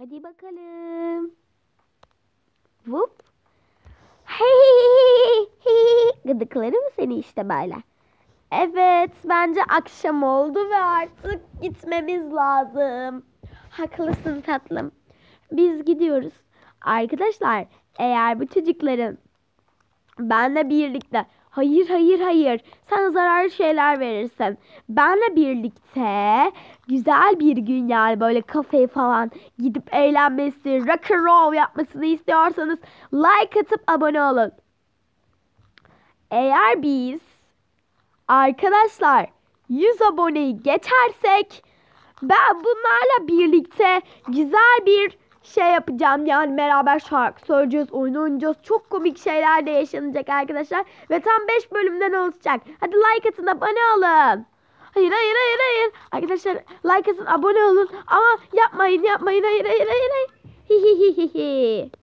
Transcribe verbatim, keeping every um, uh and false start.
Hadi bakalım. Vup. Hey, gıdıklarım seni işte böyle. Evet, bence akşam oldu ve artık gitmemiz lazım. Haklısın tatlım. Biz gidiyoruz. Arkadaşlar, eğer bu çocukların benle birlikte hayır hayır hayır sen zararlı şeyler verirsen benle birlikte güzel bir gün, yani böyle kafeye falan gidip eğlenmesi, rock and roll yapmasını istiyorsanız like atıp abone olun. Eğer biz arkadaşlar yüz aboneyi geçersek ben bunlarla birlikte güzel bir şey yapacağım. Yani beraber şarkı söyleyeceğiz, oyun oynayacağız. Çok komik şeyler de yaşanacak arkadaşlar. Ve tam beş bölümden olacak. Hadi like atın, abone olun. Hayır hayır hayır hayır. Arkadaşlar like atın, abone olun. Ama yapmayın yapmayın. Hayır hayır hayır. hayır. Hihihihi.